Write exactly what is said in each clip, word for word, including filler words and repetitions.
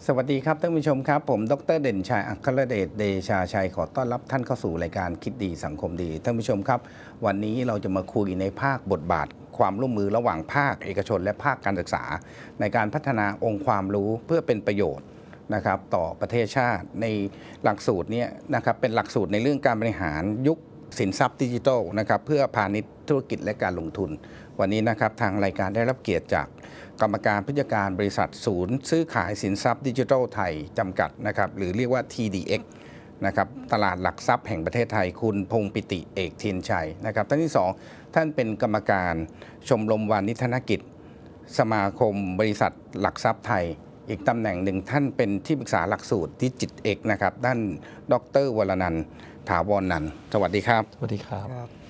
สวัสดีครับท่านผู้ชมครับผมดรเด่นชัยอัครเดชเดชาชัยขอต้อนรับท่านเข้าสู่รายการคิดดีสังคมดีท่านผู้ชมครับวันนี้เราจะมาคุยในภาคบทบาทความร่วมมือระหว่างภาคเอกชนและภาคการศึกษาในการพัฒนาองค์ความรู้เพื่อเป็นประโยชน์นะครับต่อประเทศชาติในหลักสูตรนี้นะครับเป็นหลักสูตรในเรื่องการบริหารยุคสินทรัพย์ดิจิทัลนะครับเพื่อพาณิชย์ธุรกิจและการลงทุนวันนี้นะครับทางรายการได้รับเกียรติจากกรรมการผู้จัดการบริษัทศูนย์ซื้อขายสินทรัพย์ดิจิทัลไทยจำกัดนะครับหรือเรียกว่า ที ดี เอ็กซ์ นะครับตลาดหลักทรัพย์แห่งประเทศไทยคุณพงษ์ปิติเอกเทียนชัยนะครับท่านที่สองท่านเป็นกรรมการชมรมวานิธนกิจสมาคมบริษัทหลักทรัพย์ไทยอีกตำแหน่งหนึ่งท่านเป็นที่ปรึกษาหลักสูตรดิจิตเอกนะครับด้านดรวรนันท์ถาวรนันท์สวัสดีครับสวัสดีครับ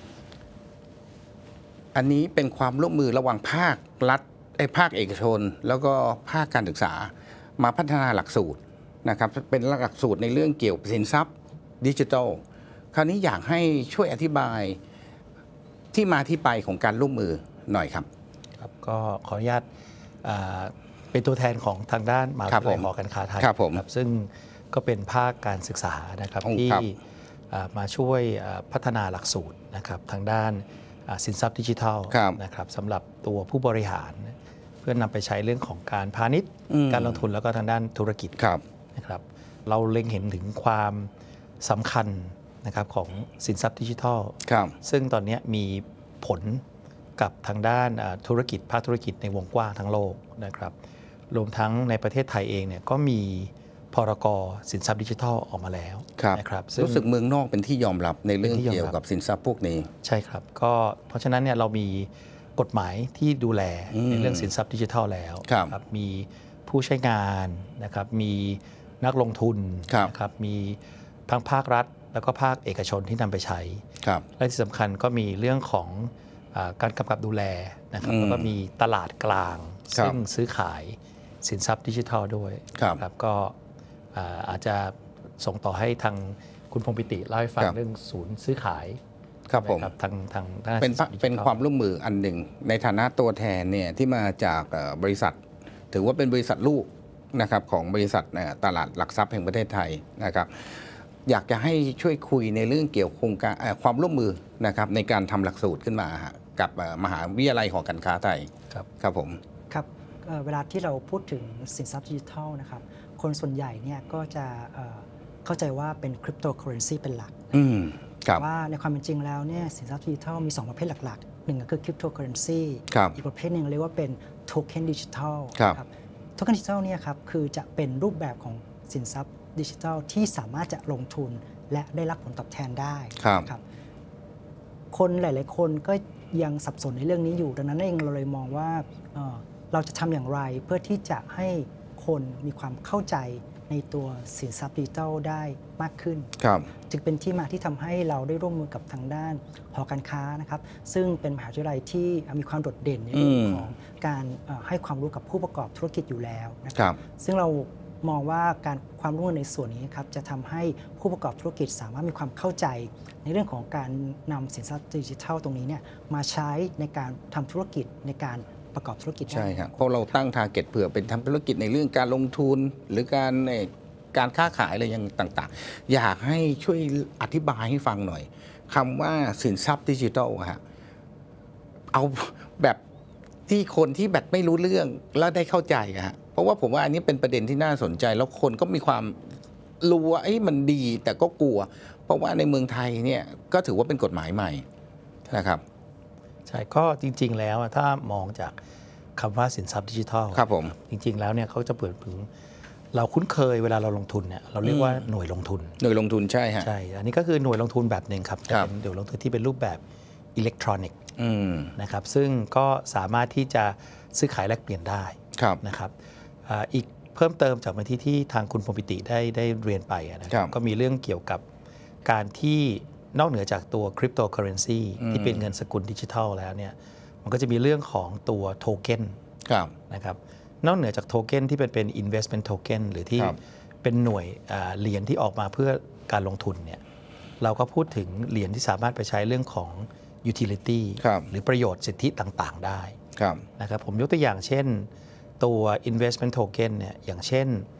อันนี้เป็นความร่วมมือระหว่างภาครัฐไอ้ภาคเอกชนแล้วก็ภาคการศึกษามาพัฒนาหลักสูตรนะครับเป็นหลักสูตรในเรื่องเกี่ยวกับสินทรัพย์ดิจิทัลคราวนี้อยากให้ช่วยอธิบายที่มาที่ไปของการร่วมมือหน่อยครับครับก็ขออนุญาตเป็นตัวแทนของทางด้านมหาวิทยาลัยหอการค้าไทยครับซึ่งก็เป็นภาคการศึกษานะครับที่มาช่วยพัฒนาหลักสูตรนะครับทางด้านสินทรัพย์ดิจิทัลนะครับสำหรับตัวผู้บริหารเพื่อนำไปใช้เรื่องของการพาณิชย์การลงทุนแล้วก็ทางด้านธุรกิจนะครับเราเล็งเห็นถึงความสำคัญนะครับของสินทรัพย์ดิจิทัลซึ่งตอนนี้มีผลกับทางด้านธุรกิจภาคธุรกิจในวงกว้างทั้งโลกนะครับรวมทั้งในประเทศไทยเองเนี่ยก็มีพรกสินทรัพย์ดิจิทัลออกมาแล้วนะครับรู้สึกเมืองนอกเป็นที่ยอมรับในเรื่องเกี่ยวกับสินทรัพย์พวกนี้ใช่ครับก็เพราะฉะนั้นเนี่ยเรามีกฎหมายที่ดูแลในเรื่องสินทรัพย์ดิจิทัลแล้วครับมีผู้ใช้งานนะครับมีนักลงทุนนะครับมีทั้งภาครัฐแล้วก็ภาคเอกชนที่นำไปใช้และที่สำคัญก็มีเรื่องของการกำกับดูแลนะครับแล้วก็มีตลาดกลางซึ่งซื้อขายสินทรัพย์ดิจิทัลด้วยครับก็อาจจะส่งต่อให้ทางคุณพงษ์ปิติเล่าให้ฟังเรื่องศูนย์ซื้อขายครับผมทางทางเป็นเป็นความร่วมมืออันหนึ่งในฐานะตัวแทนเนี่ยที่มาจากบริษัทถือว่าเป็นบริษัทลูกนะครับของบริษัทตลาดหลักทรัพย์แห่งประเทศไทยนะครับอยากจะให้ช่วยคุยในเรื่องเกี่ยวกับโครงการความร่วมมือนะครับในการทำหลักสูตรขึ้นมากับมหาวิทยาลัยหอการค้าไทยครับครับผมครับเวลาที่เราพูดถึงสินทรัพย์ดิจิทัลนะครับคนส่วนใหญ่เนี่ยก็จะเข้าใจว่าเป็นคริปโตเคอเรนซีเป็นหลักว่าในความเป็นจริงแล้วเนี่ยสินทรัพย์ดิจิทัลมีสองประเภทหลักๆหนึ่งก็คือคริปโตเคอเรนซีอีกประเภทหนึ่งเรียกว่าเป็นโทเค็นดิจิทัลครับโทเค็นดิจิทัลเนี่ยครับคือจะเป็นรูปแบบของสินทรัพย์ดิจิทัลที่สามารถจะลงทุนและได้รับผลตอบแทนได้ครับคนหลายๆคนก็ยังสับสนในเรื่องนี้อยู่ดังนั้นเองเราเลยมองว่าเราจะทำอย่างไรเพื่อที่จะให้คนมีความเข้าใจในตัวสินทรัพย์ดิจิทัลได้มากขึ้นจึงเป็นที่มาที่ทำให้เราได้ร่วมมือกับทางด้านหอการค้านะครับซึ่งเป็นมหาวิทยาลัยที่มีความโดดเด่นในเรื่องของการให้ความรู้กับผู้ประกอบธุรกิจอยู่แล้วนะครับซึ่งเรามองว่าการความร่วมมือในส่วนนี้ครับจะทำให้ผู้ประกอบธุรกิจสามารถมีความเข้าใจในเรื่องของการนำสินทรัพย์ดิจิทัลตรงนี้เนี่ยมาใช้ในการทำธุรกิจในการประกอบธุรกิจใช่ครับเพราะเราตั้งทาร์เก็ตเผื่อเป็นทำธุรกิจในเรื่องการลงทุนหรือการการค้าขายอะไรอย่างต่างๆอยากให้ช่วยอธิบายให้ฟังหน่อยคำว่าสินทรัพย์ดิจิทัลฮะเอาแบบที่คนที่แบบไม่รู้เรื่องแล้วได้เข้าใจฮะเพราะว่าผมว่าอันนี้เป็นประเด็นที่น่าสนใจแล้วคนก็มีความรู้ว่าไอ้มันดีแต่ก็กลัวเพราะว่าในเมืองไทยเนี่ยก็ถือว่าเป็นกฎหมายใหม่นะครับใช่ก็จริงๆแล้วถ้ามองจากคำว่าสินทรัพย์ดิจิทัลครับผมจริงๆแล้วเนี่ยเขาจะเปิดถึงเราคุ้นเคยเวลาเราลงทุนเนี่ยเราเรียกว่าหน่วยลงทุนหน่วยลงทุนใช่ฮะใช่อันนี้ก็คือหน่วยลงทุนแบบหนึ่งครับเป็นหน่วยลงทุนที่เป็นรูปแบบอิเล็กทรอนิกส์นะครับซึ่งก็สามารถที่จะซื้อขายแลกเปลี่ยนได้นะครับอีกเพิ่มเติมจากเมื่อที่ที่ทางคุณพงษ์ปิติได้ได้เรียนไปนะครับก็มีเรื่องเกี่ยวกับการที่นอกเหนือจากตัวคริปโตเคอเรนซีที่เป็นเงินสกุลดิจิทัลแล้วเนี่ยมันก็จะมีเรื่องของตัวโทเค็นนะครับนอกเหนือจากโทเค็นที่เป็นเป็น investment token หรือที่เป็นหน่วยเหรียญที่ออกมาเพื่อการลงทุนเนี่ยเราก็พูดถึงเหรียญที่สามารถไปใช้เรื่องของ utility หรือประโยชน์สิทธิต่างๆได้นะครับผมยกตัวอย่างเช่นตัว investment token เนี่ยอย่างเช่น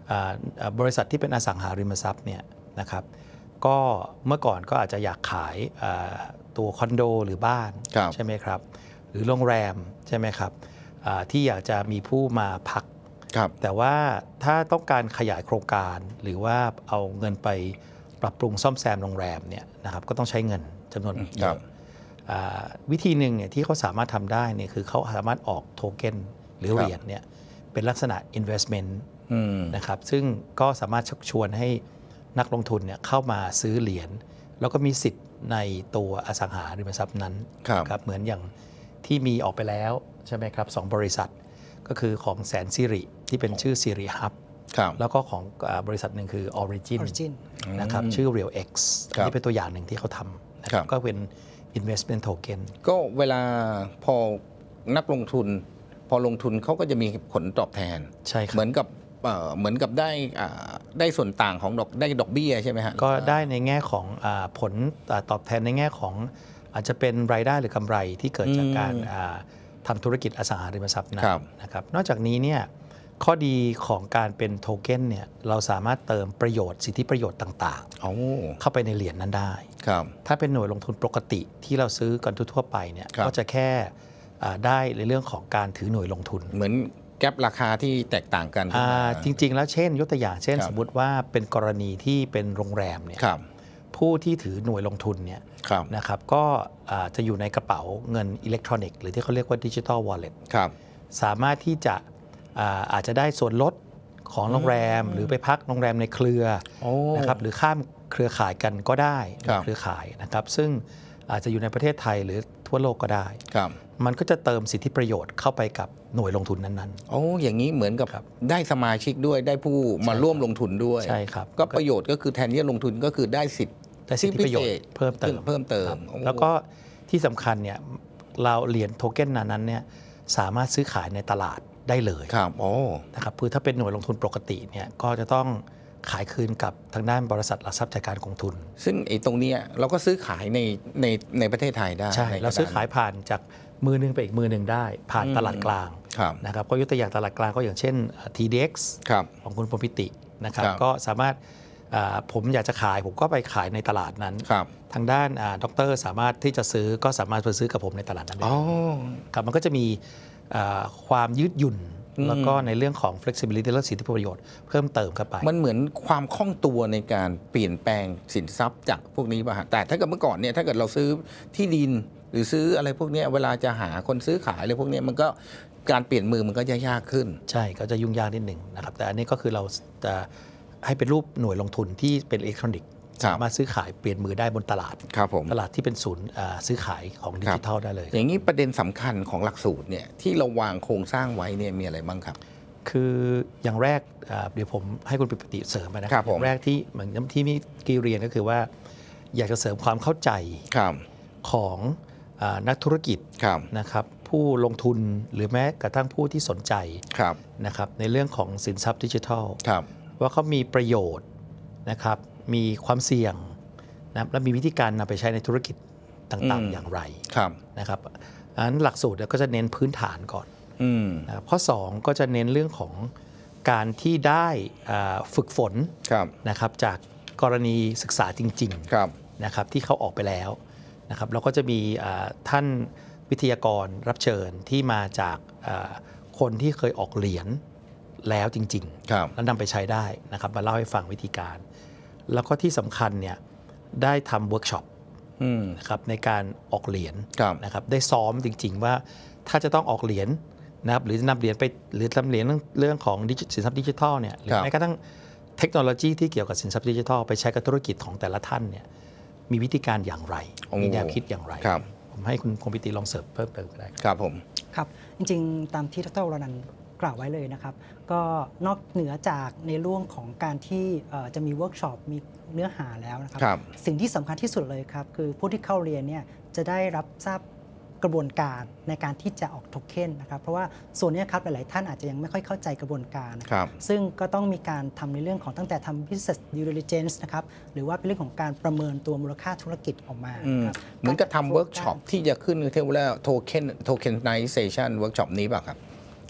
บริษัทที่เป็นอสังหาริมทรัพย์เนี่ยนะครับก็เมื่อก่อนก็อาจจะอยากขายตัวคอนโดหรือบ้านใช่ไหมครับหรือโรงแรมใช่ไหมครับที่อยากจะมีผู้มาพักแต่ว่าถ้าต้องการขยายโครงการหรือว่าเอาเงินไปปรับปรุงซ่อมแซมโรงแรมเนี่ยนะครับก็ต้องใช้เงินจำนวนเยอะวิธีหนึ่งเนี่ยที่เขาสามารถทำได้เนี่ยคือเขาสามารถออกโทเค็นหรือเหรียญเนี่ยเป็นลักษณะ investment นะครับซึ่งก็สามารถชักชวนให้นักลงทุนเนี่ยเข้ามาซื้อเหรียญแล้วก็มีสิทธิ์ในตัวอสังหาริมทรัพย์นั้นครับเหมือนอย่างที่มีออกไปแล้วใช่ไหมครับสองบริษัทก็คือของแสนสิริที่เป็นชื่อสิริฮับแล้วก็ของบริษัทหนึ่งคือ Origin นะครับชื่อ RealX อันนี้เป็นตัวอย่างหนึ่งที่เขาทำนะครับก็เป็น investment token ก็เวลาพอนักลงทุนพอลงทุนเขาก็จะมีผลตอบแทนใช่เหมือนกับเหมือนกับได้ได้ส่วนต่างของดอกได้ดอกเบี้ยใช่ไหมฮะก็ได้ในแง่ของผลตอบแทนในแง่ของอาจจะเป็นรายได้หรือกำไรที่เกิดจากการทำธุรกิจอสังหาริมทรัพย์นะครับนอกจากนี้เนี่ยข้อดีของการเป็นโทเค็นเนี่ยเราสามารถเติมประโยชน์สิทธิประโยชน์ต่างๆเข้าไปในเหรียญนั้นได้ถ้าเป็นหน่วยลงทุนปกติที่เราซื้อกันทั่วไปเนี่ยก็จะแค่ได้ในเรื่องของการถือหน่วยลงทุนเหมือนแกปราคาที่แตกต่างกันจริงๆแล้วเช่นยกตัวอย่างเช่นสมมุติว่าเป็นกรณีที่เป็นโรงแรมเนี่ยผู้ที่ถือหน่วยลงทุนเนี่ยนะครับก็จะอยู่ในกระเป๋าเงินอิเล็กทรอนิกส์หรือที่เขาเรียกว่าดิจิทัลวอลเล็ตสามารถที่จะอาจจะได้ส่วนลดของโรงแรมหรือไปพักโรงแรมในเครือนะครับหรือข้ามเครือข่ายกันก็ได้เครือข่ายนะครับซึ่งอาจจะอยู่ในประเทศไทยหรือทั่วโลกก็ได้มันก็จะเติมสิทธิประโยชน์เข้าไปกับหน่วยลงทุนนั้นๆโอ้อย่างนี้เหมือนกับได้สมาชิกด้วยได้ผู้มาร่วมลงทุนด้วยใช่ครับก็ประโยชน์ก็คือแทนที่จะลงทุนก็คือได้สิทธิได้สิทธิประโยชน์เพิ่มเติมเพิ่มเติมแล้วก็ที่สำคัญเนี่ยเราเหรียญโทเค็นนั้นเนี่ยสามารถซื้อขายในตลาดได้เลยครับโอ้นะครับคือถ้าเป็นหน่วยลงทุนปกติเนี่ยก็จะต้องขายคืนกับทางด้านบริษัทหลักทรัพย์จัดการกองทุนซึ่งไอ้ตรงนี้เราก็ซื้อขายในในในประเทศไทยได้ใช่เราซื้อขายผ่านจากมือนึงไปอีกมือหนึ่งได้ผ่านตลาดกลางนะครับก็ยกตัวอย่างตลาดกลางก็อย่างเช่น ที ดี เอ็กซ์ ของคุณพรหมพิตินะครับก็สามารถผมอยากจะขายผมก็ไปขายในตลาดนั้นทางด้านดร.สามารถที่จะซื้อก็สามารถไปซื้อกับผมในตลาดนั้นได้ครับมันก็จะมีความยืดหยุ่นแล้วก็ในเรื่องของ flexibility และสิทธิประโยชน์เพิ่มเติมเข้าไปมันเหมือนความคล่องตัวในการเปลี่ยนแปลงสินทรัพย์จากพวกนี้ป่ะฮะแต่ถ้าเกิดเมื่อก่อนเนี่ยถ้าเกิดเราซื้อที่ดินหรือซื้ออะไรพวกนี้เวลาจะหาคนซื้อขายอะไรพวกนี้มันก็การเปลี่ยนมือมันก็จะยากขึ้นใช่ก็จะยุ่งยากนิดหนึ่งนะครับแต่อันนี้ก็คือเราจะให้เป็นรูปหน่วยลงทุนที่เป็นอิเล็กทรอนิกส์สามารถซื้อขายเปลี่ยนมือได้บนตลาดตลาดที่เป็นศูนย์ซื้อขายของดิจิทัลได้เลยอย่างนี้ประเด็นสำคัญของหลักสูตรเนี่ยที่เราวางโครงสร้างไว้เนี่ยมีอะไรบ้างครับคืออย่างแรกเดี๋ยวผมให้คุณปิติเสริมไปนะครับอย่างแรกที่เหมือนที่มีกีเรียนก็คือว่าอยากจะเสริมความเข้าใจของนักธุรกิจนะครับผู้ลงทุนหรือแม้กระทั่งผู้ที่สนใจนะครับในเรื่องของสินทรัพย์ดิจิทัลว่าเขามีประโยชน์นะครับมีความเสี่ยงนะและมีวิธีการนำไปใช้ในธุรกิจต่างๆอย่างไรนะครับอันนั้นหลักสูตรก็จะเน้นพื้นฐานก่อนนะครับข้อสองก็จะเน้นเรื่องของการที่ได้ฝึกฝนนะครับจากกรณีศึกษาจริงๆนะครับที่เขาออกไปแล้วนะครับเราก็จะมีท่านวิทยากรรับเชิญที่มาจากคนที่เคยออกเหรียญแล้วจริงๆแล้วนำไปใช้ได้นะครับมาเล่าให้ฟังวิธีการแล้วก็ที่สำคัญเนี่ยได้ทำเวิร์กช็อปนะครับในการออกเหรียญนะครับได้ซ้อมจริงๆว่าถ้าจะต้องออกเหรียญนะครับหรือจะนำเหรียญไปหรือนำเหรียญเรื่องของสินทรัพย์ดิจิทัลเนี่ยหรือแม้กระทั่งเทคโนโลยีที่เกี่ยวกับสินทรัพย์ดิจิทัลไปใช้กับธุรกิจของแต่ละท่านเนี่ยมีวิธีการอย่างไรมีแนวคิดอย่างไรผมให้คุณคมพิติลองเสริมเพิ่มเติมก็ได้ครับผมครับจริงๆตามที่ดร.วรนันท์กล่าวไว้เลยนะครับก็นอกเหนือจากในเรื่องของการที่จะมีเวิร์กช็อปมีเนื้อหาแล้วนะครับสิ่งที่สำคัญที่สุดเลยครับคือผู้ที่เข้าเรียนเนี่ยจะได้รับทราบกระบวนการในการที่จะออกโทเค็นนะครับเพราะว่าส่วนนี้ครับหลายๆท่านอาจจะยังไม่ค่อยเข้าใจกระบวนการซึ่งก็ต้องมีการทำในเรื่องของตั้งแต่ทำ business due diligence นะครับหรือว่าเป็นเรื่องของการประเมินตัวมูลค่าธุรกิจออกมาเหมือนกับทำเวิร์กช็อปที่จะขึ้นเรียกว่าโทเค็น tokenization เวิร์กช็อปนี้ป่ะครับ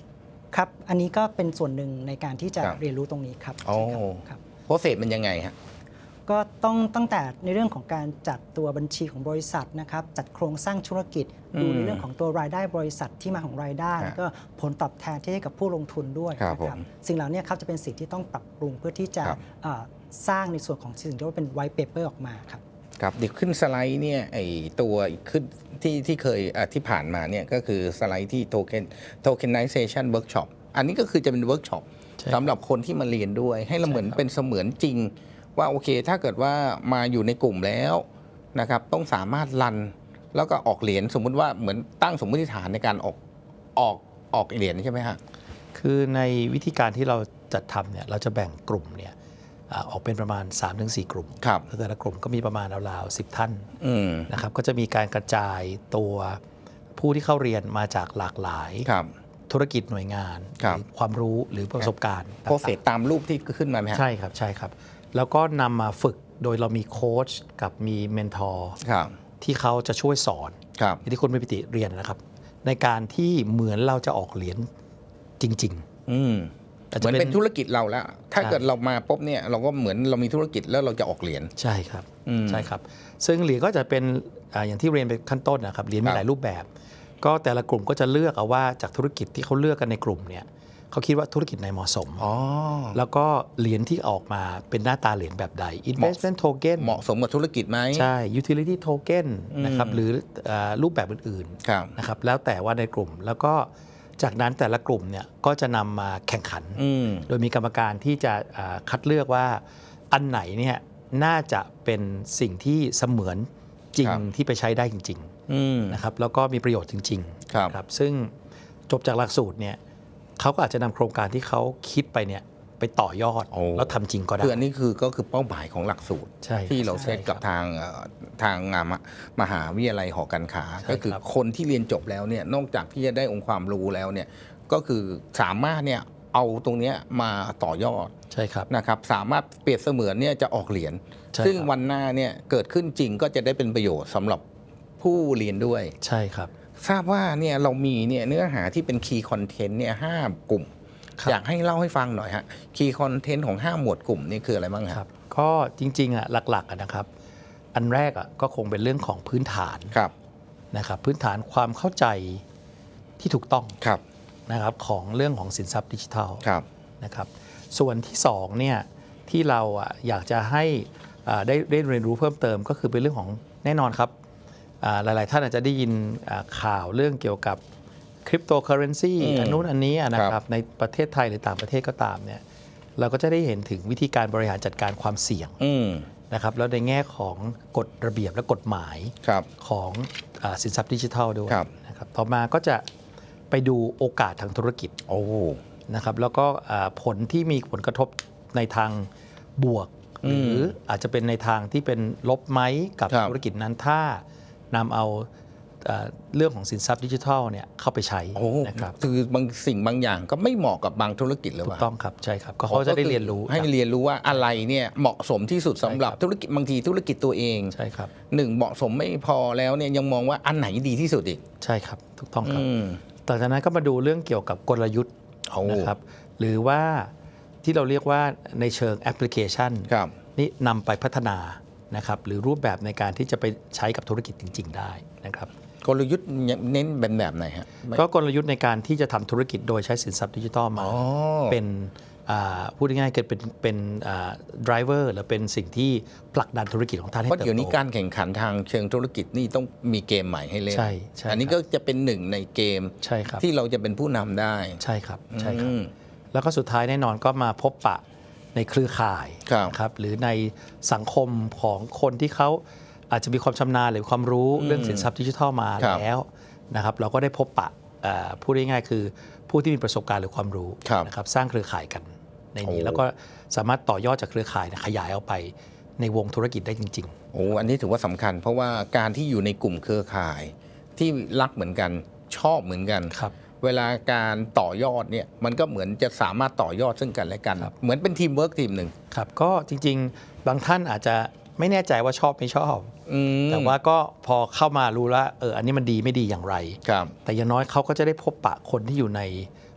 ครับอันนี้ก็เป็นส่วนหนึ่งในการที่จะเรียนรู้ตรงนี้ครับโอ้ครับโปรเซสมันยังไงฮะก็ต้องตั้งแต่ในเรื่องของการจัดตัวบัญชีของบริษัทนะครับจัดโครงสร้างธุรกิจดูในเรื่องของตัวรายได้บริษัทที่มาของรายได้แล้วก็ผลตอบแทนที่ให้กับผู้ลงทุนด้วยนะครับสิ่งเหล่านี้ครับจะเป็นสิ่งที่ต้องปรับปรุงเพื่อที่จะสร้างในส่วนของสิ่งที่เรียกว่าเป็น white paper ออกมาครับครับเดี๋ยวขึ้นสไลด์เนี่ยไอตัวขึ้นที่ที่เคยที่ผ่านมาเนี่ยก็คือสไลด์ที่ token tokenization workshop อันนี้ก็คือจะเป็นเวิร์กช็อปสำหรับคนที่มาเรียนด้วยให้เราเหมือนเป็นเสมือนจริงว่าโอเคถ้าเกิดว่ามาอยู่ในกลุ่มแล้วนะครับต้องสามารถรันแล้วก็ออกเหรียญสมมุติว่าเหมือนตั้งสมมติฐานในการออกออกออกเหรียญใช่ไหมฮะคือในวิธีการที่เราจัดทำเนี่ยเราจะแบ่งกลุ่มเนี่ยออกเป็นประมาณ สามถึงสี่ กลุ่มแต่ละกลุ่มก็มีประมาณราวๆสิบท่านนะครับก็จะมีการกระจายตัวผู้ที่เข้าเรียนมาจากหลากหลายธุรกิจหน่วยงานความรู้หรือประสบการณ์โปรเซสตามรูปที่ขึ้นมาไหมใช่ครับใช่ครับแล้วก็นำมาฝึกโดยเรามีโค้ชกับมีเมนทอร์ที่เขาจะช่วยสอนที่คุณไม่ปิติเรียนนะครับในการที่เหมือนเราจะออกเหรียญจริงๆอืมเหมือนเป็นธุรกิจเราแล้วถ้าเกิดเรามาปุ๊บเนี่ยเราก็เหมือนเรามีธุรกิจแล้วเราจะออกเหรียญใช่ครับใช่ครับซึ่งเหรียญก็จะเป็นอย่างที่เรียนไปขั้นต้นนะครับเหรียญมีหลายรูปแบบก็แต่ละกลุ่มก็จะเลือกเอาว่าจากธุรกิจที่เขาเลือกกันในกลุ่มเนี่ยเขาคิดว่าธุรกิจไหนเหมาะสมแล้วก็เหรียญที่ออกมาเป็นหน้าตาเหรียญแบบใด investment token เหมาะสมกับธุรกิจไหมใช่ utility token นะครับหรือรูปแบบอื่นๆนะครับแล้วแต่ว่าในกลุ่มแล้วก็จากนั้นแต่ละกลุ่มเนี่ยก็จะนำมาแข่งขันโดยมีกรรมการที่จะคัดเลือกว่าอันไหนเนี่ยน่าจะเป็นสิ่งที่เสมือนจริงที่ไปใช้ได้จริงๆนะครับแล้วก็มีประโยชน์จริงๆครับซึ่งจบจากหลักสูตรเนี่ยเขาก็อาจจะนำโครงการที่เขาคิดไปเนี่ยไปต่อยอดแล้วทำจริงก็ได้คืออันนี้คือก็คือเป้าหมายของหลักสูตรที่เราเซตกับทางทางงานมหาวิทยาลัยหอการค้าก็คือคนที่เรียนจบแล้วเนี่ยนอกจากที่จะได้องค์ความรู้แล้วเนี่ยก็คือสามารถเนี่ยเอาตรงนี้มาต่อยอดใช่ครับนะครับสามารถเปรียบเสมือนเนี่ยจะออกเหรียญซึ่งวันหน้าเนี่ยเกิดขึ้นจริงก็จะได้เป็นประโยชน์สำหรับผู้เรียนด้วยใช่ครับทราบว่าเนี่ยเรามีเนี่ยเนื้อหาที่เป็นคีย์คอนเทนต์เนี่ยห้ากลุ่มอยากให้เล่าให้ฟังหน่อยฮะคีย์คอนเทนต์ของห้าหมวดกลุ่มนี่คืออะไรบ้างครับก็จริงๆอ่ะหลักๆนะครับอันแรกอ่ะก็คงเป็นเรื่องของพื้นฐานนะครับพื้นฐานความเข้าใจที่ถูกต้องนะครับของเรื่องของสินทรัพย์ดิจิทัลนะครับส่วนที่สองเนี่ยที่เราอ่ะอยากจะให้ได้ได้เรียนรู้เพิ่มเติมก็คือเป็นเรื่องของแน่นอนครับหลายๆท่านอาจจะได้ยินข่าวเรื่องเกี่ยวกับคริปโตเคอเรนซีอันนู้นอันนี้นะครับในประเทศไทยหรือต่างประเทศก็ตามเนี่ยเราก็จะได้เห็นถึงวิธีการบริหารจัดการความเสี่ยงนะครับแล้วในแง่ของกฎระเบียบและกฎหมายของสินทรัพย์ดิจิทัลด้วยนะครับต่อมาก็จะไปดูโอกาสทางธุรกิจนะครับแล้วก็ผลที่มีผลกระทบในทางบวกหรืออาจจะเป็นในทางที่เป็นลบไหมกับธุรกิจนั้นถ้านำเอาเรื่องของสินทรัพย์ดิจิทัลเนี่ยเข้าไปใช้นะครับคือบางสิ่งบางอย่างก็ไม่เหมาะกับบางธุรกิจหรือเปล่าถูกต้องครับใช่ครับก็เขาจะได้เรียนรู้ให้เรียนรู้ว่าอะไรเนี่ยเหมาะสมที่สุดสำหรับธุรกิจบางทีธุรกิจตัวเองใช่ครับหนึ่งเหมาะสมไม่พอแล้วเนี่ยยังมองว่าอันไหนดีที่สุดอีกใช่ครับถูกต้องครับต่อจากนั้นก็มาดูเรื่องเกี่ยวกับกลยุทธ์นะครับหรือว่าที่เราเรียกว่าในเชิงแอปพลิเคชันนี่นำไปพัฒนานะครับหรือรูปแบบในการที่จะไปใช้กับธุรกิจจริงๆได้นะครับกลยุทธ์เน้นแบบแบบไหนฮะก็กลยุทธ์ในการที่จะทำธุรกิจโดยใช้สินทรัพย์ดิจิทัลมาเป็นพูดง่ายๆเกิดเป็นเป็นไดรเวอร์หรือเป็นสิ่งที่ผลักดันธุรกิจของท่านให้เติบโตเพราะเดี๋ยวนี้การแข่งขันทางเชิงธุรกิจนี่ต้องมีเกมใหม่ให้เล่นใช่ใช่อันนี้ก็จะเป็นหนึ่งในเกมที่เราจะเป็นผู้นำได้ใช่ครับใช่ครับแล้วก็สุดท้ายแน่นอนก็มาพบปะในเครือข่ายครับหรือในสังคมของคนที่เขาอาจจะมีความชำนาญหรือความรู้เรื่องสินทรัพย์ดิจิทัลมาแล้วนะครับเราก็ได้พบปะพูดง่ายๆคือผู้ที่มีประสบการณ์หรือความรู้นะครับสร้างเครือข่ายกันในนี้แล้วก็สามารถต่อยอดจากเครือข่ายขยายออกไปในวงธุรกิจได้จริงๆโอ้อันนี้ถือว่าสำคัญเพราะว่าการที่อยู่ในกลุ่มเครือข่ายที่รักเหมือนกันชอบเหมือนกันเวลาการต่อยอดเนี่ยมันก็เหมือนจะสามารถต่อยอดซึ่งกันและกันเหมือนเป็นทีมเวิร์กทีมหนึ่งครับก็จริงๆบางท่านอาจจะไม่แน่ใจว่าชอบไม่ชอบแต่ว่าก็พอเข้ามารู้แล้วเอออันนี้มันดีไม่ดีอย่างไรแต่อย่างน้อยเขาก็จะได้พบปะคนที่อยู่ใน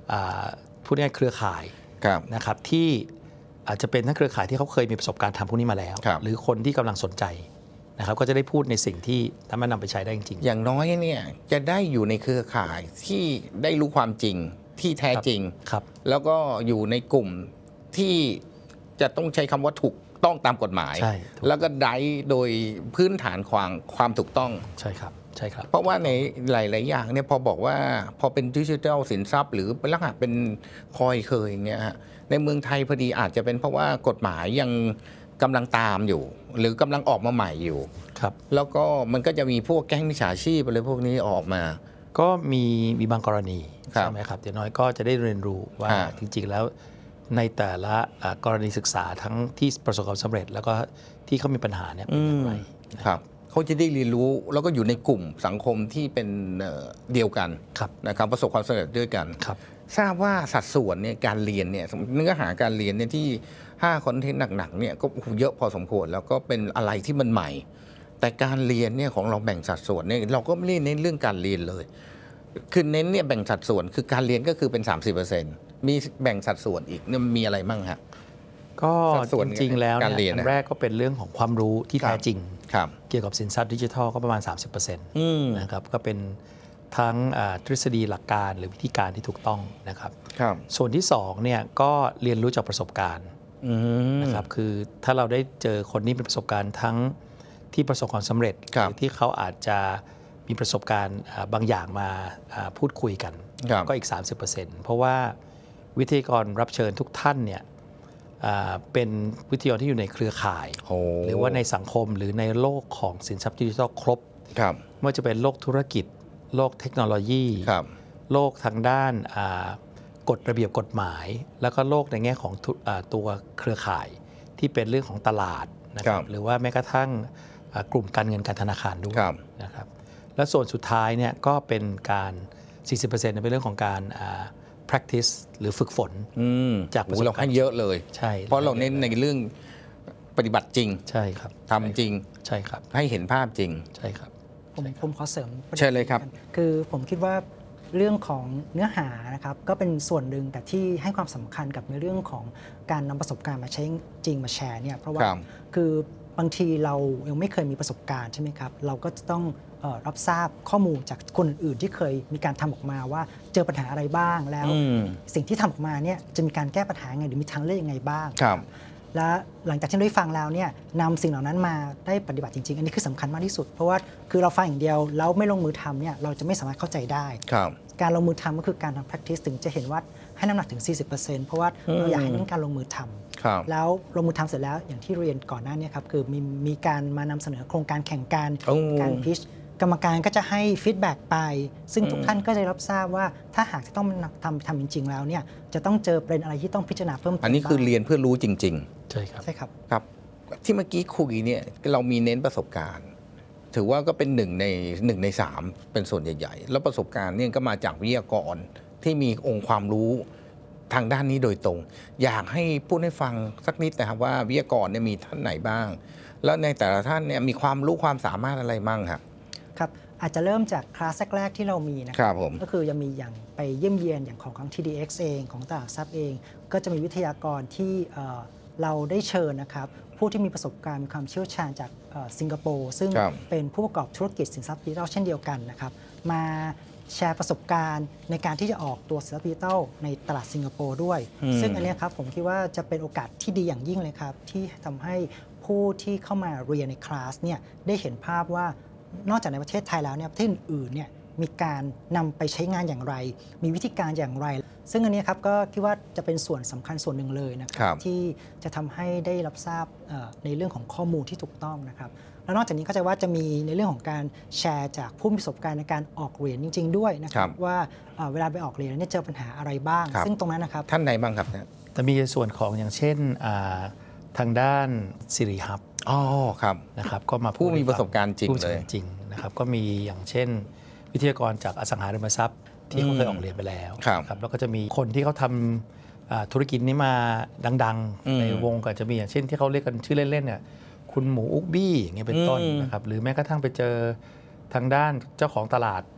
พูดง่ายๆเครือข่ายนะครับที่อาจจะเป็นทั้งเครือข่ายที่เขาเคยมีประสบการณ์ทำพวกนี้มาแล้วหรือคนที่กำลังสนใจนะครับก็จะได้พูดในสิ่งที่สามารถนำไปใช้ได้จริงๆอย่างน้อยเนี่ยจะได้อยู่ในเครือข่ายที่ได้รู้ความจริงที่แท้จริงครับแล้วก็อยู่ในกลุ่มที่จะต้องใช้คำว่าถูกต้องตามกฎหมายแล้วก็ได้โดยพื้นฐานความความถูกต้องใช่ครับใช่ครับเพราะว่าในหลายๆอย่างเนี่ยพอบอกว่าพอเป็นดิจิทัลสินทรัพย์หรือเป็นลักษณะเป็นคอยเคยอย่างเงี้ยฮะในเมืองไทยพอดีอาจจะเป็นเพราะว่ากฎหมายยังกำลังตามอยู่หรือกำลังออกมาใหม่อยู่ครับแล้วก็มันก็จะมีพวกแก๊งมิจฉาชีพอะไรพวกนี้ออกมาก็มีมีบางกรณีใช่ไหมครับอย่างน้อยก็จะได้เรียนรู้ว่าจริงๆแล้วในแต่ละกรณีศึกษาทั้งที่ประสบความสำเร็จแล้วก็ที่เขามีปัญหาเนี่ยเป็นอย่างไรครับเขาจะได้เรียนรู้แล้วก็อยู่ในกลุ่มสังคมที่เป็นเดียวกันนะครับประสบความสำเร็จด้วยกันทราบว่าสัดส่วนเนี่ยการเรียนเนี่ยเนื้อหาการเรียนเนี่ยที่ห้าคอนเทนต์หนักๆเนี่ยก็เยอะพอสมควรแล้วก็เป็นอะไรที่มันใหม่แต่การเรียนเนี่ยของเราแบ่งสัดส่วนเนี่ยเราก็ไม่ได้เน้นเรื่องการเรียนเลยคือเน้นเนี่ยแบ่งสัดส่วนคือการเรียนก็คือเป็น สามสิบเปอร์เซ็นต์ มีแบ่งสัดส่วนอีกเนี่ยมีอะไรบ้างฮะก็จริงๆแล้วเนี่ยอันแรกก็เป็นเรื่องของความรู้ที่แท้จริงเกี่ยวกับสินทรัพย์ดิจิทัลก็ประมาณ สามสิบเปอร์เซ็นต์ นะครับก็เป็นทั้งทฤษฎีหลักการหรือวิธีการที่ถูกต้องนะครับส่วนที่สองเนี่ยก็เรียนรู้จากประสบการณ์นะครับคือถ้าเราได้เจอคนที่เป็นประสบการณ์ทั้งที่ประสบความสำเร็จหรือที่เขาอาจจะมีประสบการณ์บางอย่างมาพูดคุยกันก็อีก สามสิบเปอร์เซ็นต์ เพราะว่าวิทยากรรับเชิญทุกท่านเนี่ยเป็นวิทยากรที่อยู่ในเครือข่ายหรือว่าในสังคมหรือในโลกของสินทรัพย์ดิจิทัลครบไม่ว่าจะเป็นโลกธุรกิจโลกเทคโนโลยีโลกทางด้านกฎระเบียบกฎหมายแล้วก็โลกในแง่ของตัวเครือข่ายที่เป็นเรื่องของตลาดนะครับหรือว่าแม้กระทั่งกลุ่มการเงินการธนาคารด้วยนะครับและส่วนสุดท้ายเนี่ยก็เป็นการ สี่สิบเปอร์เซ็นต์ เป็นเรื่องของการ practice หรือฝึกฝนจากประสบการณ์เราให้เยอะเลยใช่เพราะเราเน้นในเรื่องปฏิบัติจริงใช่ครับทำจริงใช่ครับให้เห็นภาพจริงใช่ครับผมผมขอเสริมใช่เลยครับคือผมคิดว่าเรื่องของเนื้อหานะครับก็เป็นส่วนหนึ่งแต่ที่ให้ความสำคัญกับในเรื่องของการนำประสบการณ์มาใช้จริงมาแชร์เนี่ยเพราะว่าคือบางทีเรายังไม่เคยมีประสบการณ์ใช่ไหมครับเราก็จะต้องรับทราบข้อมูลจากคนอื่นๆที่เคยมีการทำออกมาว่าเจอปัญหาอะไรบ้างแล้วสิ่งที่ทำออกมาเนี่ยจะมีการแก้ปัญหาไงหรือมีทางเลือกยังไงบ้างและหลังจากที่ได้ฟังแล้วเนี่ยนำสิ่งเหล่านั้นมาได้ปฏิบัติจริงๆอันนี้คือสำคัญมากที่สุดเพราะว่าคือเราฟังอย่างเดียวแล้วไม่ลงมือทำเนี่ยเราจะไม่สามารถเข้าใจได้การลงมือทำก็คือการทำ practice ถึงจะเห็นว่าให้น้ำหนักถึง สี่สิบเปอร์เซ็นต์ เพราะว่าเราอยากให้เน้นการลงมือทำแล้วลงมือทำเสร็จแล้วอย่างที่เรียนก่อนหน้านี้ครับคือมีมีการมานำเสนอโครงการแข่งการการพิชกรรมการก็จะให้ฟีดแบ็กไปซึ่งทุกท่านก็จะรับทราบว่าถ้าหากจะต้องทำทำจริงๆแล้วเนี่ยจะต้องเจอประเด็นอะไรที่ต้องพิจารณาเพิ่มเติมอันนี้คือเรียนเพื่อรู้จริงๆใช่ครับใช่ครับครับที่เมื่อกี้คุยเนี่ยเรามีเน้นประสบการณ์ถือว่าก็เป็นหนึ่งในหนึ่งในสามเป็นส่วนใหญ่ๆแล้วประสบการณ์เนี่ยก็มาจากวิทยากรที่มีองค์ความรู้ทางด้านนี้โดยตรงอยากให้พูดให้ฟังสักนิดนะครับว่าวิทยากรเนี่ยมีท่านไหนบ้างแล้วในแต่ละท่านเนี่ยมีความรู้ความสามารถอะไรบ้างครับครับอาจจะเริ่มจากคลาสแรกๆที่เรามีนะครับก็คือจะมีอย่างไปเยี่ยมเยียนอย่างของของ ที ดี เอ็กซ์ เองของตลาดทรัพย์เองก็จะมีวิทยากรที่เราได้เชิญนะครับผู้ที่มีประสบการณ์มีความเชี่ยวชาญจากสิงคโปร์ซึ่งเป็นผู้ประกอบธุรกิจสินทรัพย์ดิจิทัลเช่นเดียวกันนะครับมาแชร์ประสบการณ์ในการที่จะออกตัวสินทรัพย์ดิจิทัลในตลาดสิงคโปร์ด้วยซึ่งอันนี้ครับผมคิดว่าจะเป็นโอกาสที่ดีอย่างยิ่งเลยครับที่ทำให้ผู้ที่เข้ามาเรียนในคลาสเนี่ยได้เห็นภาพว่านอกจากในประเทศไทยแล้วเนี่ยประเทศอื่นๆเนี่ยมีการนำไปใช้งานอย่างไรมีวิธีการอย่างไรซึ่งอันนี้ครับก็คิดว่าจะเป็นส่วนสำคัญส่วนหนึ่งเลยนะครับที่จะทำให้ได้รับทราบในเรื่องของข้อมูลที่ถูกต้องนะครับแล้วนอกจากนี้ก็จะว่าจะมีในเรื่องของการแชร์จากผู้มีประสบการณ์ในการออกเหรียญจริงๆด้วยนะครับว่าเวลาไปออกเหรียญเนี่ยเจอปัญหาอะไรบ้างซึ่งตรงนั้นนะครับท่านไหนบ้างครับแต่มีส่วนของอย่างเช่นทางด้านสิริฮับอ๋อครับนะครับก็มาผู้มีประสบการณ์จริงเลยจริงนะครับก็มีอย่างเช่นวิทยากรจากอสังหาริมทรัพย์ที่เขาเคยออกเรียนไปแล้วครับแล้วก็จะมีคนที่เขาทำธุรกิจนี้มาดังๆในวงก็จะมีอย่างเช่นที่เขาเรียกกันชื่อเล่นๆเนี่ยคุณหมูอุ๊กบี้อย่างเงี้ยเป็นต้นนะครับหรือแม้กระทั่งไปเจอทางด้านเจ้าของตลาด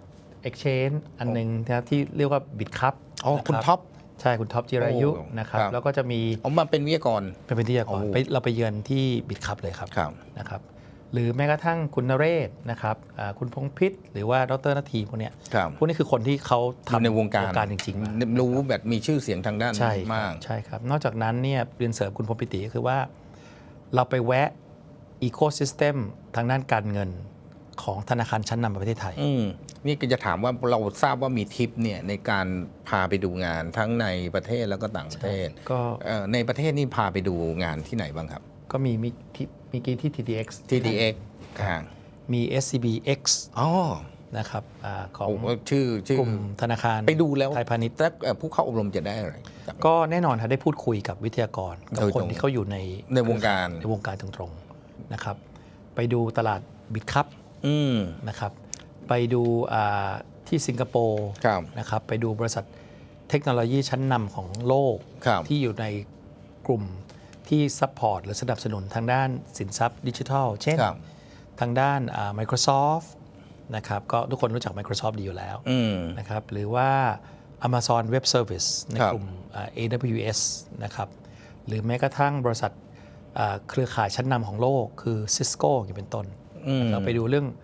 Exchange อันหนึ่งนะที่เรียกว่า BitCup อ๋อคุณท็อปใช่คุณท็อปจิรายุนะครับแล้วก็จะมีอ๋อมาเป็นวิทยากรเป็นวิทยากรเราไปเยือนที่ BitCup เลยครับนะครับหรือแม้กระทั่งคุณนเรศนะครับคุณพงษ์พิษหรือว่าดร.นาทีพวกนี้พวกนี้คือคนที่เขาทำในวงการจริงๆรู้แบบมีชื่อเสียงทางด้านมากใช่ครับนอกจากนั้นเนี่ยเรียนเสริมคุณพงษ์พิติก็คือว่าเราไปแวะอีโคซิสเต็มทางด้านการเงินของธนาคารชั้นนำประเทศไทยนี่ก็จะถามว่าเราทราบว่ามีทิปเนี่ยในการพาไปดูงานทั้งในประเทศแล้วก็ต่างประเทศก็ในประเทศนี่พาไปดูงานที่ไหนบ้างครับก็มีมีมีกีที่ ที ดี เอ็กซ์ที ดี เอ็กซ์ ค่ะมี เอส ซี บี เอ็กซ์อ๋อนะครับของชื่อชื่อกลุ่มธนาคารไปดูแล้วไทยพาณิชย์แล้วผู้เข้าอบรมจะได้อะไรก็แน่นอนครับได้พูดคุยกับวิทยากรกับคนที่เขาอยู่ในในวงการในวงการตรงๆนะครับไปดูตลาดบิตคัพนะครับไปดูที่สิงคโปร์นะครับไปดูบริษัทเทคโนโลยีชั้นนำของโลกที่อยู่ในกลุ่มที่ซัพพอร์ตหรือสนับสนุนทางด้านสินทรัพย์ดิจิทัลเช่นทางด้าน Microsoft นะครับก็ทุกคนรู้จัก Microsoft ดีอยู่แล้วนะครับหรือว่า Amazon Web Service ในกลุ่ม เอ ดับเบิลยู เอส นะครับหรือแม้กระทั่งบริษัทเครือข่ายชั้นนำของโลกคือ Cisco อย่างเป็นต้นเราไปดูเรื่อง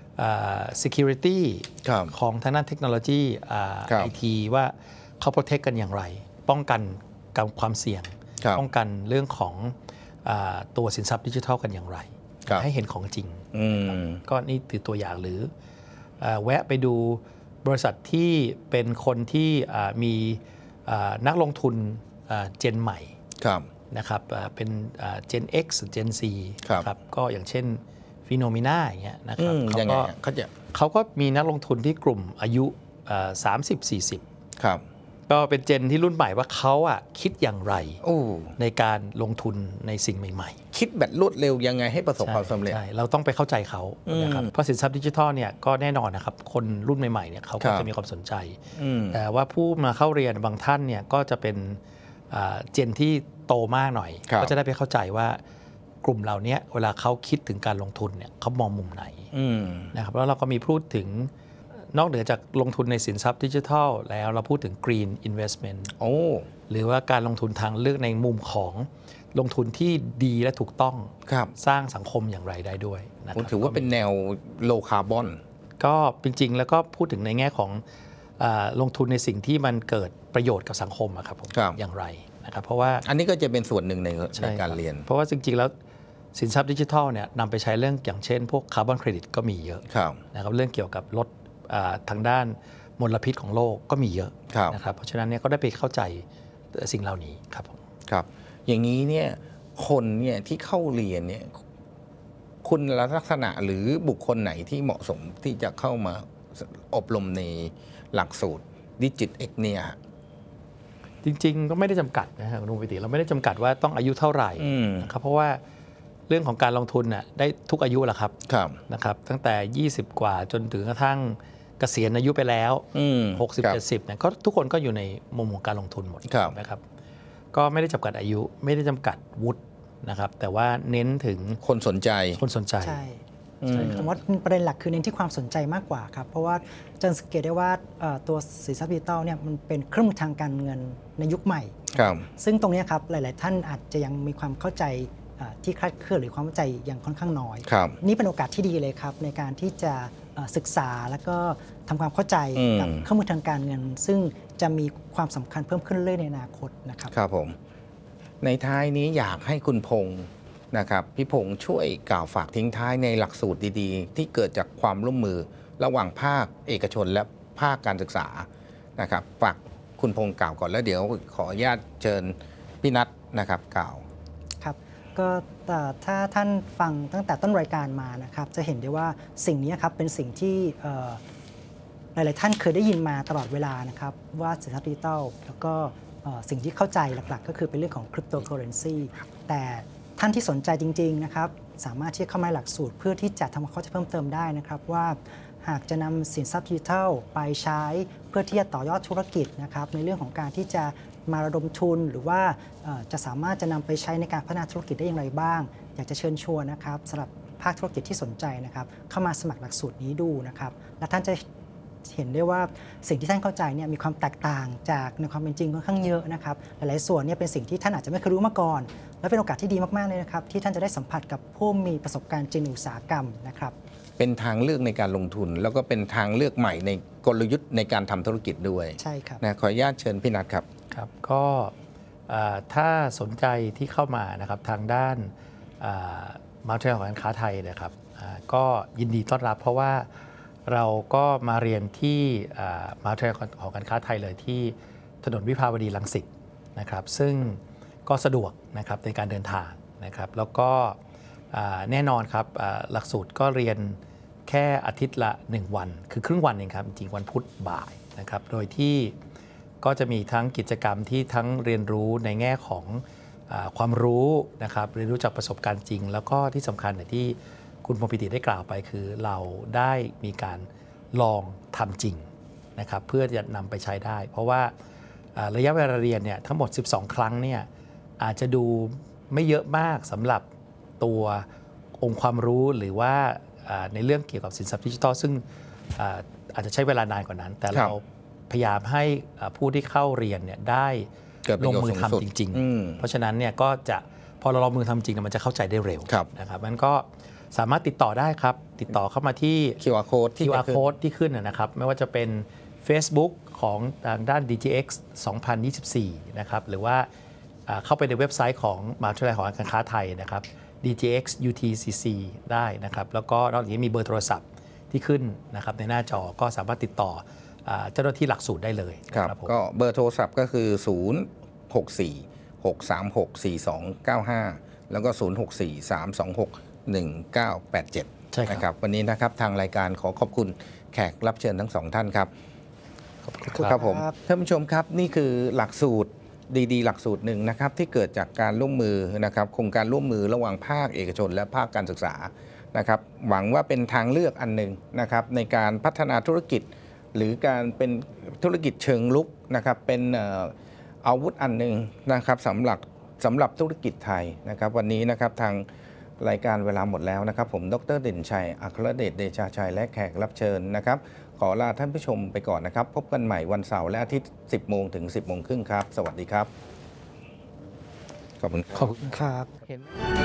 security ของทางด้านเทคโนโลยี ไอ ที ว่าเขา protect กันอย่างไรป้องกันกับความเสี่ยงป้องกันเรื่องของตัวสินทรัพย์ดิจิทัลกันอย่างไรให้เห็นของจริงก็นี่คือตัวอย่างหรือแวะไปดูบริษัทที่เป็นคนที่มีนักลงทุนเจนใหม่นะครับเป็นเจน X เจน C ครับก็อย่างเช่นฟีโนมิน่าอย่างเงี้ยนะครับเขาก็เขาก็มีนักลงทุนที่กลุ่มอายุ สามสิบ สี่สิบ ครับก็เป็นเจนที่รุ่นใหม่ว่าเขาอ่ะคิดอย่างไรในการลงทุนในสิ่งใหม่ๆคิดแบบรวดเร็วยังไงให้ประสบความสำเร็จใช่เราต้องไปเข้าใจเขานะครับเพราะสินทรัพย์ดิจิทัลเนี่ยก็แน่นอนนะครับคนรุ่นใหม่ๆเนี่ยเขาก็จะมีความสนใจแต่ว่าผู้มาเข้าเรียนบางท่านเนี่ยก็จะเป็นเจนที่โตมากหน่อยก็จะได้ไปเข้าใจว่ากลุ่มเหล่านี้เวลาเขาคิดถึงการลงทุนเนี่ยเขามองมุมไหนนะครับแล้วเราก็มีพูดถึงนอกเหนือจากลงทุนในสินทรัพย์ดิจิทัลแล้วเราพูดถึง Green Investment โอ้หรือว่าการลงทุนทางเลือกในมุมของลงทุนที่ดีและถูกต้องสร้างสังคมอย่างไรได้ด้วยนะครับผมถือว่าเป็นแนว low carbon ก็จริงๆแล้วก็พูดถึงในแง่ของลงทุนในสิ่งที่มันเกิดประโยชน์กับสังคมครับผมอย่างไรนะครับเพราะว่าอันนี้ก็จะเป็นส่วนหนึ่งในในการเรียนเพราะว่าจริงๆแล้วสินทรัพย์ดิจิทัลเนี่ยนำไปใช้เรื่องอย่างเช่นพวกคาร์บอนเครดิตก็มีเยอะนะครับเรื่องเกี่ยวกับลดทางด้านมลพิษของโลกก็มีเยอะนะครับเพราะฉะนั้นเนี่ยก็ได้ไปเข้าใจสิ่งเหล่านี้ครับผมครับอย่างนี้เนี่ยคนเนี่ยที่เข้าเรียนเนี่ยคุณลักษณะหรือบุคคลไหนที่เหมาะสมที่จะเข้ามาอบรมในหลักสูตรดิจิตเอ็กเนี่ยจริงๆก็ไม่ได้จำกัดนะครับคุณวิติเราไม่ได้จำกัดว่าต้องอายุเท่าไหร่นะครับเพราะว่าเรื่องของการลงทุนน่ะได้ทุกอายุแหละครับนะครับตั้งแต่ยี่สิบกว่าจนถึงกระทั่งเกษียณอายุไปแล้วหกสิบ เจ็ดสิบเนี่ยก็ทุกคนก็อยู่ในมุมของการลงทุนหมดนะครับก็ไม่ได้จำกัดอายุไม่ได้จำกัดวุฒินะครับแต่ว่าเน้นถึงคนสนใจคนสนใจใช่ผมว่าประเด็นหลักคือเน้นที่ความสนใจมากกว่าครับเพราะว่าจะสังเกตได้ว่าตัวสินทรัพย์ดิจิทัลเนี่ยมันเป็นเครื่องมือทางการเงินในยุคใหม่ซึ่งตรงนี้ครับหลายๆท่านอาจจะยังมีความเข้าใจที่คลาดเคลื่อนหรือความเข้าใจยังค่อนข้างน้อยนี่เป็นโอกาสที่ดีเลยครับในการที่จะศึกษาแล้วก็ทำความเข้าใจกับเครื่องมือทางการเงินซึ่งจะมีความสำคัญเพิ่มขึ้นเรื่อยในอนาคตนะครับครับผมในท้ายนี้อยากให้คุณพงษ์นะครับพี่พงษ์ช่วยกล่าวฝากทิ้งท้ายในหลักสูตรดีๆที่เกิดจากความร่วมมือระหว่างภาคเอกชนและภาคการศึกษานะครับฝากคุณพงษ์กล่าวก่อนแล้วเดี๋ยวขออนุญาตเชิญพี่นัทนะครับกล่าวครับก็ถ้าท่านฟังตั้งแต่ต้นรายการมานะครับจะเห็นได้ว่าสิ่งนี้ครับเป็นสิ่งที่หลายๆท่านเคยได้ยินมาตลอดเวลานะครับว่าสินทรัพย์ดิจิทัลแล้วก็สิ่งที่เข้าใจหลักๆก็คือเป็นเรื่องของคริปโตเคอเรนซีแต่ท่านที่สนใจจริงๆนะครับสามารถที่จะเข้ามาหลักสูตรเพื่อที่จะทำความเข้าใจเพิ่มเติมได้นะครับว่าหากจะนำสินทรัพย์ดิจิทัลไปใช้เพื่อที่จะต่อยอดธุรกิจนะครับในเรื่องของการที่จะมาระดมทุนหรือว่าจะสามารถจะนำไปใช้ในการพัฒนาธุรกิจได้อย่างไรบ้างอยากจะเชิญชวนนะครับสำหรับภาคธุรกิจที่สนใจนะครับเข้ามาสมัครหลักสูตรนี้ดูนะครับและท่านจะเห็นได้ว่าสิ่งที่ท่านเข้าใจเนี่ยมีความแตกต่างจากในความเป็นจริงค่อนข้างเยอะนะครับหลายๆส่วนเนี่ยเป็นสิ่งที่ท่านอาจจะไม่เคยรู้มาก่อนและเป็นโอกาสที่ดีมากๆเลยนะครับที่ท่านจะได้สัมผัสกับผู้มีประสบการณ์จริงในอุตสาหกรรมนะครับเป็นทางเลือกในการลงทุนแล้วก็เป็นทางเลือกใหม่ในกลยุทธ์ในการทำธุรกิจด้วยใช่ครับนะขออนุญาตเชิญพี่นัทครับครับก็ถ้าสนใจที่เข้ามานะครับทางด้านมหาวิทยาลัยหอการค้าไทยนะครับก็ยินดีต้อนรับเพราะว่าเราก็มาเรียนที่มหาวิทยาลัยหอการค้าไทยเลยที่ถนนวิภาวดีรังสิตนะครับซึ่งก็สะดวกนะครับในการเดินทางนะครับแล้วก็แน่นอนครับหลักสูตรก็เรียนแค่อาทิตย์ละหนึ่งวันคือครึ่งวันเองครับจริงวันพุธบ่ายนะครับโดยที่ก็จะมีทั้งกิจกรรมที่ทั้งเรียนรู้ในแง่ของความรู้นะครับเรียนรู้จากประสบการณ์จริงแล้วก็ที่สำคัญเนี่ยที่คุณพงษ์ปิติได้กล่าวไปคือเราได้มีการลองทำจริงนะครับเพื่อจะนำไปใช้ได้เพราะว่าระยะเวลาเรียนเนี่ยทั้งหมดสิบสองครั้งเนี่ยอาจจะดูไม่เยอะมากสำหรับตัวองค์ความรู้หรือว่าในเรื่องเกี่ยวกับสินทรัพย์ดิจิทัลซึ่งอาจจะใช้เวลานานกว่านั้นแต่เราพยายามให้ผู้ที่เข้าเรียนเนี่ยได้ลงมือทำจริงๆเพราะฉะนั้นเนี่ยก็จะพอเราลงมือทำจริงมันจะเข้าใจได้เร็วนะครับมันก็สามารถติดต่อได้ครับติดต่อเข้ามาที่คิว อาร์ Code ที่คิว อาร์ Code ที่ขึ้นนะครับไม่ว่าจะเป็น Facebook ของทางด้าน ดี จี เอ็กซ์ สองพันยี่สิบสี่นะครับหรือว่าเข้าไปในเว็บไซต์ของมหาวิทยาลัยหอการค้าไทยนะครับ ดี จี เอ็กซ์ ยู ที ซี ซี ได้นะครับแล้วก็นอกจากนี้มีเบอร์โทรศัพท์ที่ขึ้นนะครับในหน้าจอก็สามารถติดต่อเจ้าหน้าที่หลักสูตรได้เลยครับก็เบอร์โทรศัพท์ก็คือ ศูนย์ หก สี่ หก สาม หก สี่ สอง เก้า ห้า แล้วก็ ศูนย์ หก สี่ สาม สอง หก หนึ่ง เก้า แปด เจ็ด นะครับวันนี้นะครับทางรายการขอขอบคุณแขกรับเชิญทั้งสองท่านครับขอบคุณครับผมท่านผู้ชมครับนี่คือหลักสูตรดีๆหลักสูตรหนึ่งนะครับที่เกิดจากการร่วมมือนะครับโครงการร่วมมือระหว่างภาคเอกชนและภาคการศึกษานะครับหวังว่าเป็นทางเลือกอันหนึ่งนะครับในการพัฒนาธุรกิจหรือการเป็นธุรกิจเชิงลุกนะครับเป็นอาวุธอันหนึ่งนะครับสำหรับสำหรับธุรกิจไทยนะครับวันนี้นะครับทางรายการเวลาหมดแล้วนะครับผมดร.เด่นชัยอัครเดชเดชาชัยและแขกรับเชิญนะครับขอลาท่านผู้ชมไปก่อนนะครับพบกันใหม่วันเสาร์และอาทิตย์ สิบโมงถึง สิบโมงครึ่งครับสวัสดีครับขอบคุณขอบคุณครับ